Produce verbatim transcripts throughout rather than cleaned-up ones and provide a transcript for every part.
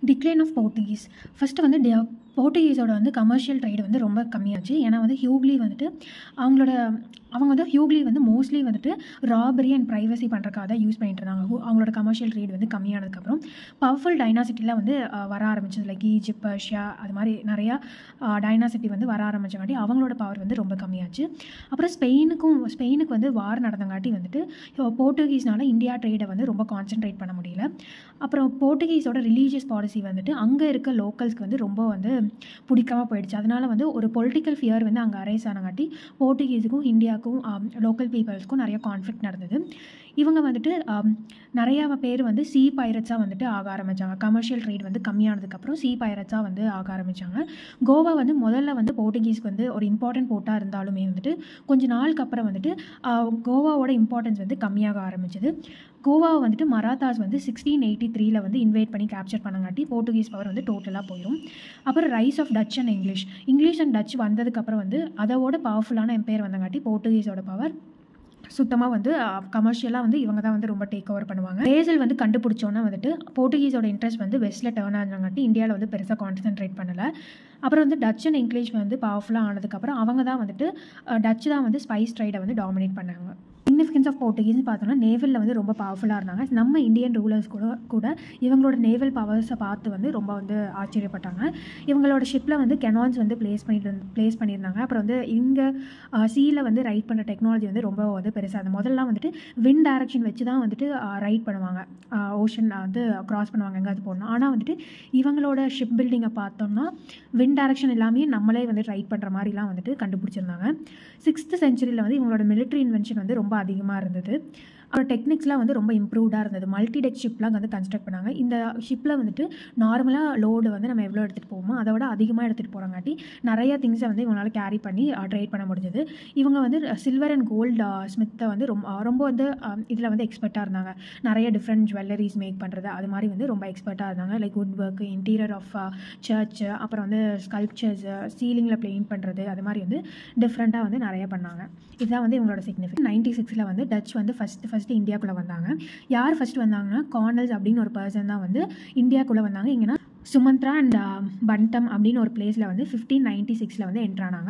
Decline of Portuguese. First வந்து டே போர்ட்டுகீஸோட வந்து commercial trade வந்து ரொம்ப கம்மியாச்சு. ஏன்னா வந்து ஹியூக்லி வந்துட்டு அவங்களோட அவங்க வந்து ஹியூக்லி வந்து மோஸ்ட்லி வந்துட்டு ராபரி அண்ட் ப்ரைவசி பண்ணுறக்காக தான் யூஸ் பண்ணிட்டு இருந்தாங்க. அவங்களோட கமர்ஷியல் ட்ரேட் வந்து கம்மியானதுக்கப்புறம் பவர்ஃபுல் டைனாசிட்டிலாம் வந்து வர ஆரம்பிச்சது. லைக் ஈஜிப்ட், பர்ஷியா, அது மாதிரி நிறையா டைனாசிட்டி வந்து வர ஆரம்பிச்சங்காட்டி அவங்களோட பவர் வந்து ரொம்ப கம்மியாச்சு. அப்புறம் ஸ்பெயினுக்கும் ஸ்பெயினுக்கு வந்து வார் நடந்தங்காட்டி வந்துட்டு போர்ட்டுகீஸ்னால இந்தியா ட்ரேடை வந்து ரொம்ப கான்சென்ட்ரேட் பண்ண முடியல. அப்புறம் போர்ட்டுகீஸோட ரிலீஜியஸ் பாலிசி வந்துட்டு அங்கே இருக்க லோக்கல்ஸ்க்கு வந்து ரொம்ப வந்து பிடிக்காமல் போயிடுச்சு. அதனால வந்து ஒரு பொலிட்டிக்கல் ஃபியர் வந்து அங்கே அரைஸ் ஆனங்காட்டி போர்ட்டுகீஸுக்கும் இந்தியாவுக்கும் லோக்கல் பீப்புள்ஸ்க்கும் நிறைய கான்ஃப்ளிக்ட் நடந்தது. இவங்க வந்துட்டு நிறையா பேர் வந்து சி பைரட்ஸாக வந்துட்டு ஆக ஆரம்பித்தாங்க. கமர்ஷியல் ட்ரேட் வந்து கம்மியானதுக்கப்புறம் சி பைரட்ஸாக வந்து ஆக ஆரம்பித்தாங்க. கோவா வந்து முதல்ல வந்து போர்ட்டுகீஸ்க்கு வந்து ஒரு இம்பார்ட்டன்ட் போர்ட்டாக இருந்தாலுமே வந்துட்டு கொஞ்ச நாளுக்கு அப்புறம் வந்துட்டு கோவாவோட இம்பார்ட்டன்ஸ் வந்து கம்மியாக ஆரம்பிச்சது. கோவாவை வந்துட்டு மராத்தாஸ் வந்து சிக்ஸ்டீன் எயிட்டி த்ரீல வந்து இன்வைட் பண்ணி கேப்சர் பண்ணங்காட்டி போர்ட்டுகீஸ் பவர் வந்து டோட்டலாக போயிடும். அப்புறம் rise of Dutch and English English and Dutch வந்ததுக்கப்புறம் வந்து அதோட பவர்ஃபுல்லான எம்பையர் வந்தங்காட்டி போர்ட்டுகீஸோட பவர் சுத்தமாக வந்து கமர்ஷியலாக வந்து இவங்க தான் வந்து ரொம்ப டேக் ஓவர் பண்ணுவாங்க. பேசல் வந்து கண்டுபிடிச்சோன்னா வந்துட்டு போர்ட்டுகீஸோட இன்ட்ரெஸ்ட் வந்து வெஸ்ட்டில் டேர்ன் ஆனங்காட்டி இந்தியாவில் வந்து பெருசாக கான்சன்ட்ரேட் பண்ணலை. அப்புறம் வந்து டச் அண்ட் இங்கிலீஷ் வந்து பவர்ஃபுல்லாக ஆனதுக்கப்புறம் அவங்க தான் வந்துட்டு டச் தான் வந்து ஸ்பைஸ் ட்ரேடை வந்து டாமினேட் பண்ணாங்க. சிக்னிஃபிகன்ஸ் ஆஃப் போர்ட்டுகீஸ்னு பார்த்தோன்னா நேவலில் வந்து ரொம்ப பவர்ஃபுல்லாக இருந்தாங்க. நம்ம இந்தியன் ரூலர்ஸ் கூட கூட இவங்களோட நேவல் பவர்ஸை பார்த்து வந்து ரொம்ப வந்து ஆச்சரியப்பட்டாங்க. இவங்களோட ஷிப்பில் வந்து கெனான்ஸ் வந்து பிளேஸ் பண்ணிட்டு பிளேஸ் பண்ணியிருந்தாங்க. அப்புறம் வந்து இங்கே சீயில் வந்து ரைட் பண்ணுற டெக்னாலஜி வந்து ரொம்ப வந்து பெருசாக இருந்தது. முதல்லாம் வந்துட்டு விண்ட் டைரக்ஷன் வச்சு தான் வந்துட்டு ரைட் பண்ணுவாங்க, ஓஷன் வந்து கிராஸ் பண்ணுவாங்க எங்கேயாவது போகணும். ஆனால் வந்துட்டு இவங்களோட ஷிப் பில்டிங்கை பார்த்தோம்னா விண்ட் டைரக்ஷன் எல்லாமே நம்மளே வந்து ரைட் பண்ணுற மாதிரிலாம் வந்துட்டு கண்டுபிடிச்சிருந்தாங்க. சிக்ஸ்த் சென்ச்சுரியில் வந்து இவங்களோட மிலிட்ரி இன்வென்ஷன் வந்து ரொம்ப அதிகமாக இருந்தது. அப்புறம் டெக்னிக்ஸ்லாம் வந்து ரொம்ப இம்ப்ரூவ்டாக இருந்தது. மல்டி டெக் ஷிப்லாம் வந்து கன்ஸ்ட்ரக்ட் பண்ணாங்க. இந்த ஷிப்பில் வந்துட்டு நார்மலாக லோடு வந்து நம்ம எவ்வளோ எடுத்துகிட்டு போவோமோ அதை விட அதிகமாக எடுத்துகிட்டு போகிறங்காட்டி நிறைய திங்ஸை வந்து இவங்களால் கேரி பண்ணி ட்ரேட் பண்ண முடிஞ்சது. இவங்க வந்து சில்வர் அண்ட் கோல்டு ஸ்மித்தை வந்து ரொம்ப ரொம்ப வந்து இதில் வந்து எக்ஸ்பர்ட்டாக இருந்தாங்க. நிறைய டிஃப்ரெண்ட் ஜுவல்லரிஸ் மேக் பண்ணுறது அது மாதிரி வந்து ரொம்ப எக்ஸ்பர்ட்டாக இருந்தாங்க. Like wood work, interior of church, அப்புறம் வந்து ஸ்கல்ப்சர்ஸ், சீலிங்கில் பெயிண்ட் பண்ணுறது அது மாதிரி வந்து டிஃப்ரெண்ட்டாக வந்து நிறைய பண்ணாங்க. இதுதான் வந்து இவங்களோட சிக்னிஃபிகன்ஸ். நைன்டி சிக்ஸில் வந்து டச் வந்து ஃபஸ்ட்டு ஃபஸ்ட்டு இந்தியாவுக்குள்ளே வந்தாங்க. யார் ஃபஸ்ட்டு வந்தாங்கன்னா கார்னல்ஸ் அப்படின்னு ஒரு பர்சன் தான் வந்து இந்தியாவுக்குள்ளே வந்தாங்க. இங்கன்னா சுமந்த்ரா அண்ட் பண்டம் அப்படின்னு ஒரு பிளேஸில் வந்து ஃபிஃப்டீன் நைன்டி சிக்ஸில் வந்து என்ட்ரானாங்க.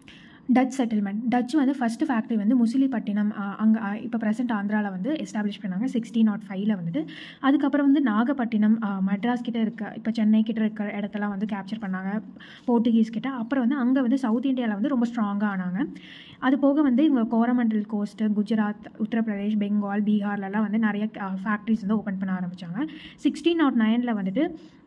Dutch settlement. டச் வந்து ஃபஸ்ட்டு ஃபேக்ட்ரி வந்து முசிலிப்பட்டினம் அங்கே இப்போ ப்ரெசென்ட் ஆந்திராவில் வந்து எஸ்டாப்ளிஷ் பண்ணாங்க சிக்ஸ்டீன் நாட் ஃபைவ்ல வந்துட்டு. அதுக்கப்புறம் வந்து நாகப்பட்டினம் மெட்ராஸ் கிட்டே இருக்க இப்போ சென்னை கிட்ட இருக்கிற இடத்தெல்லாம் வந்து கேப்சர் பண்ணாங்க போர்ட்டுகீஸ் கிட்ட. அப்புறம் வந்து அங்கே வந்து சவுத் இந்தியாவில் வந்து ரொம்ப ஸ்ட்ராங்காக ஆனாங்க. அது போக வந்து இவங்க கோரமண்டல் கோஸ்ட்டு, குஜராத், உத்தரப்பிரதேஷ், பெங்கால், பீகார்லலாம் வந்து நிறைய ஃபேக்ட்ரிஸ் வந்து ஓப்பன் பண்ண ஆரம்பித்தாங்க. சிக்ஸ்டீன் நாட் நைனில் வந்துட்டு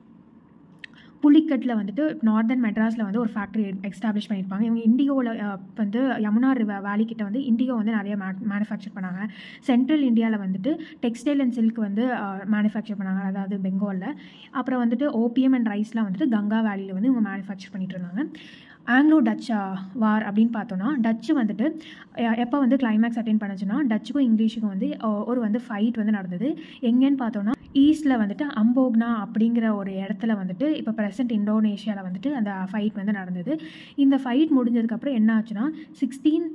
புலிக்கட்டில் வந்துட்டு நார்தர்ன் மெட்ராஸில் வந்து ஒரு ஃபேக்ட்ரி எஸ்டாப்ளிஷ் பண்ணியிருப்பாங்க. இவங்க இண்டிகோவில் வந்து யமுனா ரிவர் வேலி கிட்ட வந்து இண்டிகோ வந்து நிறைய மே மேனுஃபேக்சர் பண்ணாங்க. சென்ட்ரல் இந்தியாவில் வந்துட்டு டெக்ஸ்டைல் அண்ட் சில்க் வந்து மேனுஃபேக்சர் பண்ணாங்க, அதாவது பெங்காலில். அப்புறம் வந்துட்டு ஓபிஎம் அண்ட் ரைஸ்லாம் வந்துட்டு கங்கா வேலியில் வந்து இவங்க மேனுஃபேக்சர் பண்ணிட்டு இருந்தாங்க. ஆங்கிலோ டச் வார் அப்படின்னு பார்த்தோன்னா டச்சு வந்துட்டு எப்போ வந்து கிளைமேக்ஸ் அட்டெண்ட் பண்ணுச்சுன்னா டச்சுக்கும் இங்கிலீஷுக்கும் வந்து ஒரு வந்து ஃபைட் வந்து நடந்தது. எங்கேன்னு பார்த்தோன்னா ஈஸ்டில் வந்துட்டு அம்போக்னா அப்படிங்கிற ஒரு இடத்துல வந்துட்டு இப்போ ப்ரெசென்ட் இந்தோனேஷியாவில் வந்துட்டு அந்த ஃபைட் வந்து நடந்தது. இந்த ஃபைட் முடிஞ்சதுக்கப்புறம் என்ன ஆச்சுன்னா சிக்ஸ்டீன்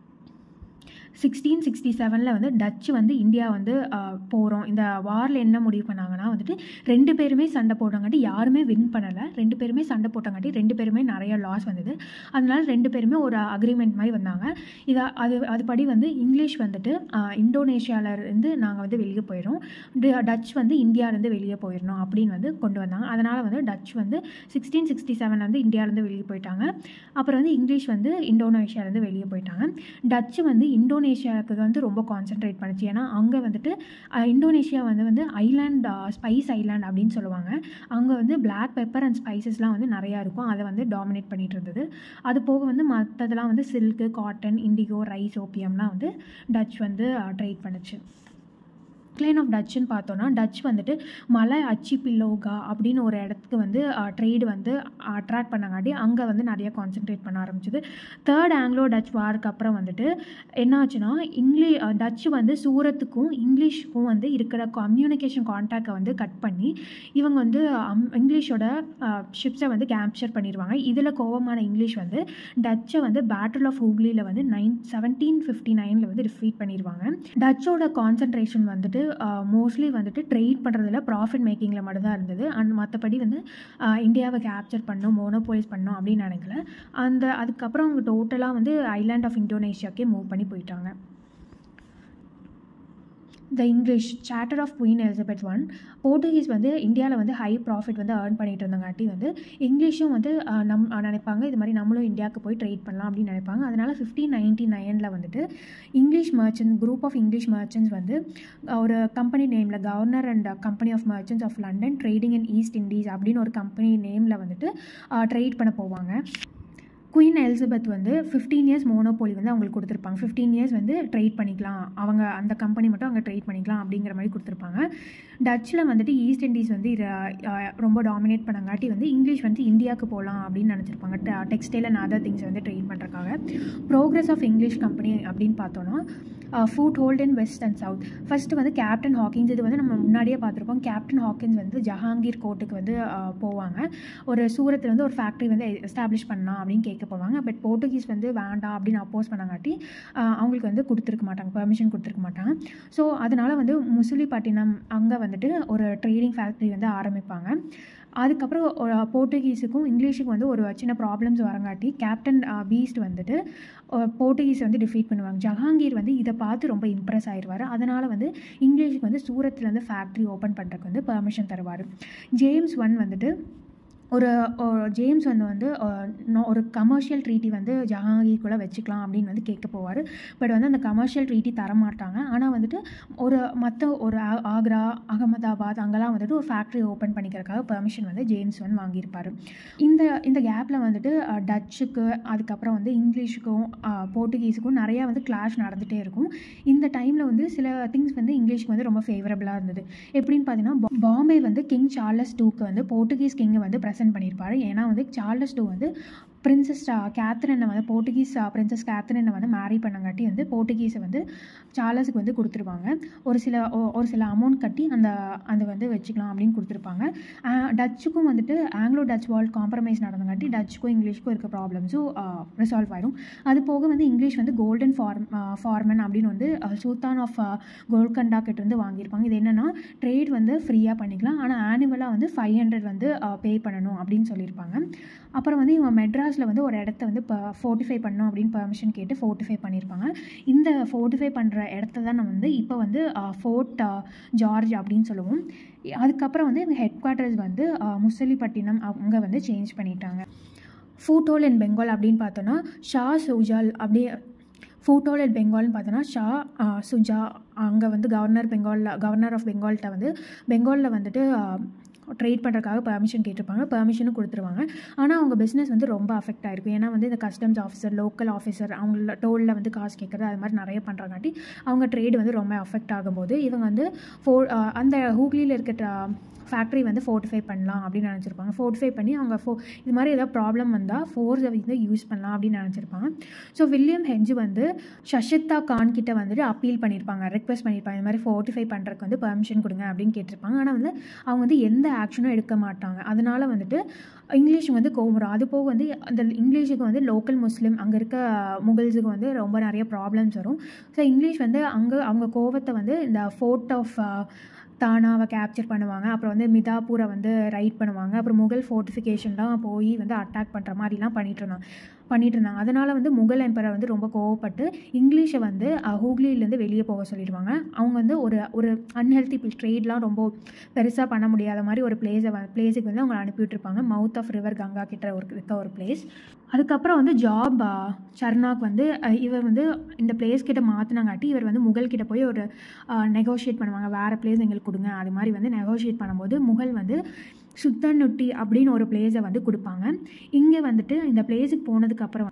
சிக்ஸ்டீன் சிக்ஸ்டி செவனில் வந்து டச்சு வந்து இந்தியா வந்து போகிறோம். இந்த வாரில் என்ன முடிவு பண்ணாங்கன்னா வந்துட்டு ரெண்டு பேருமே சண்டை போட்டாங்காட்டி யாருமே வின் பண்ணலை. ரெண்டு பேருமே சண்டை போட்டாங்காட்டி ரெண்டு பேருமே நிறைய லாஸ் வந்தது. அதனால ரெண்டு பேருமே ஒரு அக்ரிமெண்ட் மாதிரி வந்தாங்க. இதை அது அதுபடி வந்து இங்கிலீஷ் வந்துட்டு இந்தோனேஷியாவிலேருந்து நாங்கள் வந்து வெளியே போயிடும், டச் வந்து இந்தியாவிலேருந்து வெளியே போயிடணும் அப்படின்னு வந்து கொண்டு வந்தாங்க. அதனால் வந்து டச் வந்து சிக்ஸ்டீன் சிக்ஸ்டி செவனில் வந்து இந்தியாவிலேருந்து வெளியே போயிட்டாங்க. அப்புறம் வந்து இங்கிலீஷ் வந்து இந்தோனேஷியாவிலேருந்து வெளியே போயிட்டாங்க. டச்சு வந்து இந்தோனே இந்தோனேஷியாவுக்கு வந்து ரொம்ப கான்சென்ட்ரேட் பண்ணிச்சு. ஏன்னா அங்கே வந்துட்டு இந்தோனேஷியா வந்து வந்து ஐலாண்ட் ஸ்பைஸ் ஐலாண்ட் அப்படின்னு சொல்லுவாங்க. அங்கே வந்து பிளாக் பெப்பர் அண்ட் ஸ்பைசஸ்லாம் வந்து நிறையா இருக்கும், அதை வந்து டாமினேட் பண்ணிட்டு இருந்தது. அது போக வந்து மற்றதெல்லாம் வந்து சில்க்கு, காட்டன், இண்டிகோ, ரைஸ், ஓபியம்லாம் வந்து டச் வந்து ட்ரேட் பண்ணுச்சு. டிக்ளைன் ஆஃப் டச்சுன்னு பார்த்தோன்னா டச் வந்துட்டு மலை அச்சிபிலோகா அப்படின்னு ஒரு இடத்துக்கு வந்து ட்ரேடு வந்து அட்ராக்ட் பண்ணங்காட்டி அங்கே வந்து நிறைய கான்சென்ட்ரேட் பண்ண ஆரம்பிச்சிது. தேர்ட் ஆங்கிலோ டச் வாருக்கு அப்புறம் வந்துட்டு என்ன ஆச்சுன்னா இங்கிலீ டச்சு வந்து சூரத்துக்கும் இங்கிலீஷுக்கும் வந்து இருக்கிற கம்யூனிகேஷன் கான்டாக்டை வந்து கட் பண்ணி இவங்க வந்து இங்கிலீஷோட ஷிப்ஸை வந்து கேப்சர் பண்ணிடுவாங்க. இதில் கோவமான இங்கிலீஷ் வந்து டச்சை வந்து பேட்டில் ஆஃப் ஹூக்லியில் வந்து நைன் செவன்டீன் ஃபிஃப்டி நைனில் வந்து டிஃபீட் பண்ணிடுவாங்க. டச்சோட கான்சன்ட்ரேஷன் வந்துட்டு மோஸ்ட்லி வந்துட்டு ட்ரேட் பண்ணுறதுல ப்ராஃபிட் மேக்கிங்கில் மட்டும்தான் இருந்தது. அண்ட் மற்றபடி வந்து இந்தியாவை கேப்சர் பண்ணணும், மோனோபோலைஸ் பண்ணணும் அப்படின்னு நினைக்கல. அந்த அதுக்கப்புறம் அவங்க டோட்டலாக வந்து ஐலாண்ட் ஆஃப் இந்தோனேஷியாக்கே மூவ் பண்ணி போயிட்டாங்க. The English charter of Queen Elizabeth one. Portuguese வந்து இந்தியாவில் வந்து ஹை ப்ராஃபிட் வந்து ஏர்ன் பண்ணிட்டு இருந்தங்காட்டி வந்து இங்கிலீஷும் வந்து நம் நினைப்பாங்க இது மாதிரி நம்மளும் இந்தியாவுக்கு போய் ட்ரேட் பண்ணலாம் அப்படின்னு நினைப்பாங்க. அதனால் ஃபிஃப்டீன் நைன்டி நைனில் வந்துட்டு English merchant group of English merchants வந்து ஒரு கம்பெனி நேமில் governor and company of merchants of London trading in East Indies அப்படின்னு ஒரு கம்பெனி நேமில் வந்துட்டு ட்ரேட் பண்ண போவாங்க. குயின் எலிசபெத் வந்து ஃபிஃப்டீன் இயர்ஸ் மோனோபோலி வந்து அவங்களுக்கு கொடுத்துருப்பாங்க. ஃபிஃப்டீன் இயர்ஸ் வந்து ட்ரேட் பண்ணிக்கலாம், அவங்க அந்த கம்பெனி மட்டும் அவங்க ட்ரேட் பண்ணிக்கலாம் அப்படிங்கிற மாதிரி கொடுத்துருப்பாங்க. டச்சில் வந்துட்டு ஈஸ்ட் இண்டீஸ் வந்து ரொம்ப டாமினேட் பண்ணங்காட்டி வந்து இங்கிலீஷ் வந்து இந்தியாவுக்கு போகலாம் அப்படின்னு நினச்சிருப்பாங்க, டெக்ஸ்டைல் அண்ட் அதர் திங்ஸ் வந்து ட்ரேட் பண்ணுறக்காக. ப்ரோக்ரஸ் ஆஃப் இங்கிலீஷ் கம்பெனி அப்படின்னு பார்த்தோன்னா foothold in west and south. First வந்து கேப்டன் ஹாக்கின்ஸ், இது வந்து நம்ம முன்னாடியே பார்த்துருப்போம். கேப்டன் ஹாக்கின்ஸ் வந்து ஜஹாங்கீர் கோர்ட்டுக்கு வந்து போவாங்க. ஒரு சூரத்தில் வந்து ஒரு ஃபேக்ட்ரி வந்து எஸ்டாப்ளிஷ் பண்ணலாம் அப்படின்னு கேட்க போவாங்க. பட் போர்ட்டுகீஸ் வந்து வேண்டாம் அப்படின்னு அப்போஸ் பண்ணாங்காட்டி அவங்களுக்கு வந்து கொடுத்துருக்க மாட்டாங்க, பெர்மிஷன் கொடுத்துருக்க மாட்டாங்க. ஸோ அதனால் வந்து முசிலிப்பட்டினம் அங்கே வந்துட்டு ஒரு ட்ரேடிங் ஃபேக்ட்ரி வந்து ஆரம்பிப்பாங்க. அதுக்கப்புறம் போர்ட்டுகீஸுக்கும் இங்கிலீஷுக்கும் வந்து ஒரு சின்ன ப்ராப்ளம்ஸ் வரங்காட்டி கேப்டன் பீஸ்ட் வந்துட்டு போர்ட்டுகீஸ் வந்து டிஃபீட் பண்ணுவாங்க. ஜஹாங்கீர் வந்து இதை பார்த்து ரொம்ப இம்ப்ரெஸ் ஆயிடுவார். அதனால் வந்து இங்கிலீஷுக்கு வந்து சூரத்தில் வந்து ஃபேக்ட்ரி ஓப்பன் பண்ணுறதுக்கு வந்து பெர்மிஷன் தருவார். ஜேம்ஸ் ஒன் வந்துட்டு ஒரு ஜேம்ஸ் வந்து வந்து ஒரு கமர்ஷியல் ட்ரீட்டி வந்து ஜஹாங்கீர்குள்ளே வச்சுக்கலாம் அப்படின்னு வந்து கேட்க போவார். பட் வந்து அந்த கமர்ஷியல் ட்ரீட்டி தரமாட்டாங்க. ஆனால் வந்துட்டு ஒரு மற்ற ஒரு ஆக்ரா, அகமதாபாத் அங்கெல்லாம் வந்துட்டு ஒரு ஃபேக்ட்ரி ஓப்பன் பண்ணிக்கிறதுக்காக பெர்மிஷன் வந்து ஜேம்ஸ் வந்து வாங்கியிருப்பார். இந்த இந்த கேப்பில் வந்துட்டு டச்சுக்கு அதுக்கப்புறம் வந்து இங்கிலீஷுக்கும் போர்ட்டுகீஸுக்கும் நிறையா வந்து கிளாஷ் நடந்துகிட்டே இருக்கும். இந்த டைமில் வந்து சில திங்ஸ் வந்து இங்கிலீஷ்க்கு வந்து ரொம்ப ஃபேவரபுளாக இருந்தது. எப்படின்னு பார்த்தீங்கன்னா பாம்பே வந்து கிங் சார்லஸ் டூக்கு வந்து போர்ட்டுகீஸ் கிங்கை வந்து ப்ரெசென்ட் பண்ணியிருப்பாரு. ஏன்னா வந்து சார்லஸ் டூ வந்து பிரின்சஸ் கேத்ரினை வந்து போர்ட்டுகீஸ் பிரின்சஸ் கேத்ரினை வந்து மேரி பண்ணங்காட்டி வந்து போர்ட்டுகீஸை வந்து சார்லஸுக்கு வந்து கொடுத்துருவாங்க. ஒரு சில ஒரு சில அமௌண்ட் கட்டி அந்த அந்த வந்து வச்சுக்கலாம் அப்படின்னு கொடுத்துருப்பாங்க. டச்சுக்கும் வந்துட்டு ஆங்கிலோ டச் வால் காம்ப்ரமைஸ் நடந்தங்காட்டி டச்சுக்கும் இங்கிலீஷ்க்கும் இருக்க ப்ராப்ளம்ஸும் ரிசால்வ் ஆயிடும். அது போக வந்து இங்கிலீஷ் வந்து கோல்டன் ஃபார்ம் ஃபார்மன் அப்படின்னு வந்து சுல்தான் ஆஃப் கோல்கண்டா கிட்ட இருந்து வாங்கியிருப்பாங்க. இது என்னென்னா ட்ரேட் வந்து ஃப்ரீயாக பண்ணிக்கலாம், ஆனால் ஆனுவலாக வந்து ஃபைவ் ஹண்ட்ரட் வந்து பே பண்ணணும் அப்படின்னு சொல்லியிருப்பாங்க. அப்புறம் வந்து இவங்க மெட்ராஸில் வந்து ஒரு இடத்த வந்து இப்போ ஃபோர்ட்டிஃபை பண்ணணும் அப்படின்னு பெர்மிஷன் கேட்டு ஃபோர்ட்டிஃபை பண்ணியிருப்பாங்க. இந்த ஃபோர்ட்டிஃபை பண்ணுற இடத்த தான் நம்ம வந்து இப்போ வந்து ஃபோர்ட் ஜார்ஜ் அப்படின்னு சொல்லுவோம். அதுக்கப்புறம் வந்து இவங்க ஹெட் குவார்ட்டர்ஸ் வந்து முசலிப்பட்டினம் அங்கே வந்து சேஞ்ச் பண்ணிட்டாங்க. ஃபூட்டோல் இன் பெங்கால் அப்படின்னு பார்த்தோன்னா ஷா சுஜால் அப்படி ஃபூட்டோல் இன் பெங்கால்னு பார்த்தோன்னா ஷா சுஜா அங்கே வந்து கவர்னர் பெங்காலில் கவர்னர் ஆஃப் பெங்கால்கிட்ட வந்து பெங்காலில் வந்துட்டு ட்ரேட் பண்ணுறதுக்காக பெர்மிஷன் கேட்டிருப்பாங்க. பெர்மிஷனும் கொடுத்துருவாங்க. ஆனால் அவங்க பிஸ்னஸ் வந்து ரொம்ப அஃபெக்ட் ஆகிருக்கும். ஏன்னா வந்து இந்த கஸ்டம்ஸ் ஆஃபீஸர், லோக்கல் ஆஃபீஸர் அவங்கள டோலில் வந்து காசு கேட்குறது அது மாதிரி நிறைய பண்ணுறங்காட்டி அவங்க ட்ரேடு வந்து ரொம்ப அஃபெக்ட் ஆகும்போது இவங்க வந்து ஃபோ அந்த ஹூக்லியில் இருக்க ஃபேக்ட்ரி வந்து ஃபோர்ட்டிஃபை பண்ணலாம் அப்படின்னு நினச்சிருப்பாங்க. ஃபோர்ட்டிஃபை பண்ணி அவங்க ஃபோ இது மாதிரி ஏதாவது ப்ராப்ளம் வந்தால் ஃபோர்ஸை வந்து யூஸ் பண்ணலாம் அப்படின்னு நினச்சிருப்பாங்க. ஸோ வில்லியம் ஹெஞ்சு வந்து ஷஷித்தா கான் கிட்ட வந்துட்டு அப்பீல் பண்ணியிருப்பாங்க, ரெக்வஸ்ட் பண்ணியிருப்பாங்க, இது மாதிரி ஃபோர்ட்டிஃபை பண்ணுறதுக்கு வந்து பெர்மிஷன் கொடுங்க அப்படின்னு கேட்டிருப்பாங்க. ஆனால் வந்து அவங்க வந்து எந்த ஆக்ஷனும் எடுக்க மாட்டாங்க. அதனால வந்துட்டு இங்கிலீஷ் வந்து கோவம் வரும். அது போக வந்து அந்த இங்கிலீஷுக்கு வந்து லோக்கல் முஸ்லீம் அங்கே இருக்க முகல்ஸுக்கு வந்து ரொம்ப நிறைய ப்ராப்ளம்ஸ் வரும். ஸோ இங்கிலீஷ் வந்து அங்கே அவங்க கோவத்தை வந்து இந்த ஃபோர்ட் ஆஃப் தானாவை கேப்சர் பண்ணுவாங்க. அப்புறம் வந்து மிதாப்பூரை வந்து ரைட் பண்ணுவாங்க. அப்புறம் முகல் ஃபோர்ட்டிஃபிகேஷன்லாம் போய் வந்து அட்டாக் பண்ணுற மாதிரிலாம் பண்ணிட்டு இருந்தாங்க பண்ணிட்டு இருந்தாங்க அதனால் வந்து முகல் எம்பரர் வந்து ரொம்ப கோவப்பட்டு இங்கிலீஷை வந்து ஹூக்லியிலேருந்து வெளியே போக சொல்லிடுவாங்க. அவங்க வந்து ஒரு ஒரு அன்ஹெல்த்தி ட்ரேட்லாம் ரொம்ப பெருசாக பண்ண முடியாத மாதிரி ஒரு பிளேஸை பிளேஸுக்கு வந்து அவங்க அனுப்பிவிட்டுருப்பாங்க. மவுத் ஆஃப் ரிவர் கங்கா கிட்ட ஒரு இருக்க ஒரு பிளேஸ். அதுக்கப்புறம் வந்து ஜாப் சர்னாக் வந்து இவர் வந்து இந்த பிளேஸ் கிட்ட மாற்றினாங்காட்டி இவர் வந்து முகல் கிட்ட போய் ஒரு நெகோஷியேட் பண்ணுவாங்க, வேறு பிளேஸ் எங்களுக்கு கொடுங்க. அது மாதிரி வந்து நெகோஷியேட் பண்ணும்போது முகல் வந்து சுத்தன்னுட்டி அப்படின்னு ஒரு பிளேஸை வந்து கொடுப்பாங்க. இங்கே வந்துட்டு இந்த பிளேஸுக்கு போனதுக்கப்புறம்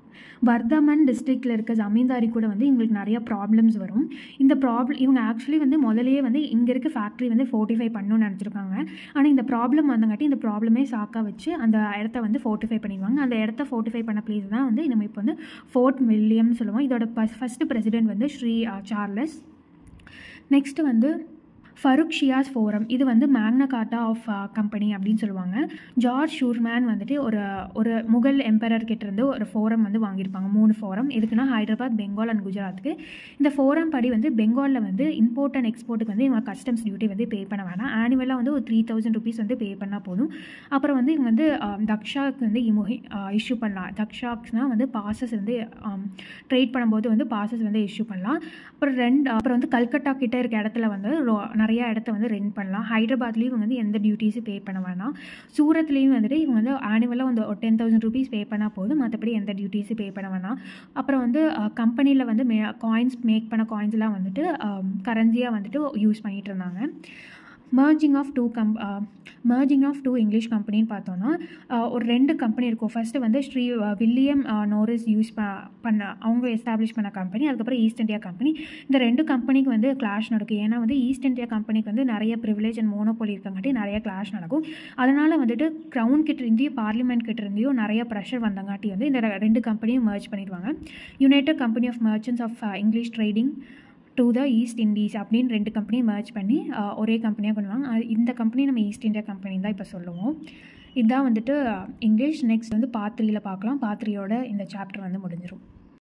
வர்தமன் டிஸ்ட்ரிக்டில் இருக்க ஜமீன்தாரி கூட வந்து இவங்களுக்கு நிறைய ப்ராப்ளம்ஸ் வரும். இந்த ப்ராப்ளம் இவங்க ஆக்சுவலி வந்து முதலையே வந்து இங்கே இருக்க ஃபேக்ட்ரி வந்து ஃபோர்ட்டிஃபை பண்ணணும்னு நினச்சிருக்காங்க. ஆனால் இந்த ப்ராப்ளம் வந்தங்காட்டி இந்த ப்ராப்ளமே சாக்கா வச்சு அந்த இடத்த வந்து ஃபோர்ட்டிஃபை பண்ணிடுவாங்க. அந்த இடத்த ஃபோர்ட்டிஃபை பண்ண பிளேஸ் தான் வந்து நம்ம இப்போ வந்து ஃபோர்ட் வில்லியம்னு சொல்லுவோம். இதோட ஃபஸ்ட்டு பிரசிடென்ட் வந்து ஸ்ரீ சார்லஸ். நெக்ஸ்ட்டு வந்து ஃபருக் ஷியாஸ் ஃபோரம், இது வந்து மேக்னா கார்ட்டா ஆஃப் கம்பெனி அப்படின்னு சொல்லுவாங்க. ஜார்ஜ் ஷூர்மேன் வந்துட்டு ஒரு ஒரு முகல் எம்பரர் கிட்ட இருந்து ஒரு ஃபோரம் வந்து வாங்கியிருப்பாங்க, மூணு ஃபோரம். எதுக்குன்னா ஹைதராபாத், பெங்கால் அண்ட் குஜராத்துக்கு. இந்த ஃபோரம் படி வந்து பெங்காலில் வந்து இம்போர்ட் அண்ட் எக்ஸ்போர்ட்டுக்கு வந்து இவங்க கஸ்டம்ஸ் டியூட்டி வந்து பே பண்ண வேணாம். ஆனுவலாக வந்து ஒரு த்ரீ தௌசண்ட் ருபீஸ் வந்து பே பண்ணால் போதும். அப்புறம் வந்து இவங்க வந்து தக்ஷாவுக்கு வந்து இஷ்யூ பண்ணலாம். தக்ஷாக்ஸ்னால் வந்து பாசஸ் வந்து ட்ரேட் பண்ணும்போது வந்து பாசஸ் வந்து இஷ்யூ பண்ணலாம். அப்புறம் ரெண்டு அப்புறம் வந்து கல்கட்டா கிட்ட இருக்க இடத்துல வந்து நிறையா இடத்த வந்து ரெண்ட் பண்ணலாம். ஹைதராபாத்லேயும் இவங்க வந்து எந்த டியூட்டிஸும் பே பண்ண வேணாம். சூரத்லேயும் வந்துட்டு இவங்க வந்து ஆனுவலாக வந்து ஒரு டென் தௌசண்ட் ருபீஸ் பே பண்ணால் போதும், மற்றபடி எந்த டியூட்டிஸும் பே பண்ண வேணாம். அப்புறம் வந்து கம்பெனியில் வந்து மே காயின்ஸ் மேக் பண்ண காயின்ஸ்லாம் வந்துட்டு கரன்சியாக வந்துட்டு யூஸ் பண்ணிகிட்டு இருந்தாங்க. Merging of two come merging of two English கம்பெனின்னு பார்த்தோன்னா ஒரு ரெண்டு கம்பெனி இருக்கும். ஃபஸ்ட்டு வந்து ஸ்ரீ வில்லியம் நோரிஸ் யூஸ் ப பண்ண அவங்க எஸ்டாப்ளிஷ் பண்ண கம்பெனி, அதுக்கப்புறம் ஈஸ்ட் இந்தியா கம்பெனி. இந்த ரெண்டு கம்பெனிக்கு வந்து கிளாஷ் நடக்கும். ஏன்னா வந்து ஈஸ்ட் இந்தியா கம்பெனிக்கு வந்து நிறைய ப்ரிவிலேஜ் அண்ட் மோனோபோலி இருக்கங்காட்டி நிறைய கிளாஷ் நடக்கும். அதனால் வந்துட்டு க்ரௌன் கிட்ட இருந்தையும் பார்லிமெண்ட் கிட்ட இருந்தையும் நிறைய ப்ரெஷர் வந்தங்காட்டி வந்து இந்த ரெண்டு கம்பெனியும் மர்ஜ் பண்ணிடுவாங்க. United company of merchants of English trading to the East Indies அப்படின்னு ரெண்டு கம்பெனியும் மர்ஜ் பண்ணி ஒரே கம்பெனியாக பண்ணுவாங்க. இந்த கம்பெனி நம்ம ஈஸ்ட் இந்தியா கம்பெனி தான் இப்போ சொல்லுவோம். இதுதான் வந்துட்டு இங்கிலீஷ். நெக்ஸ்ட் வந்து பார்ட் த்ரீல பார்க்கலாம். பார்ட் த்ரீயோட இந்த சாப்டர் வந்து முடிஞ்சிடும்.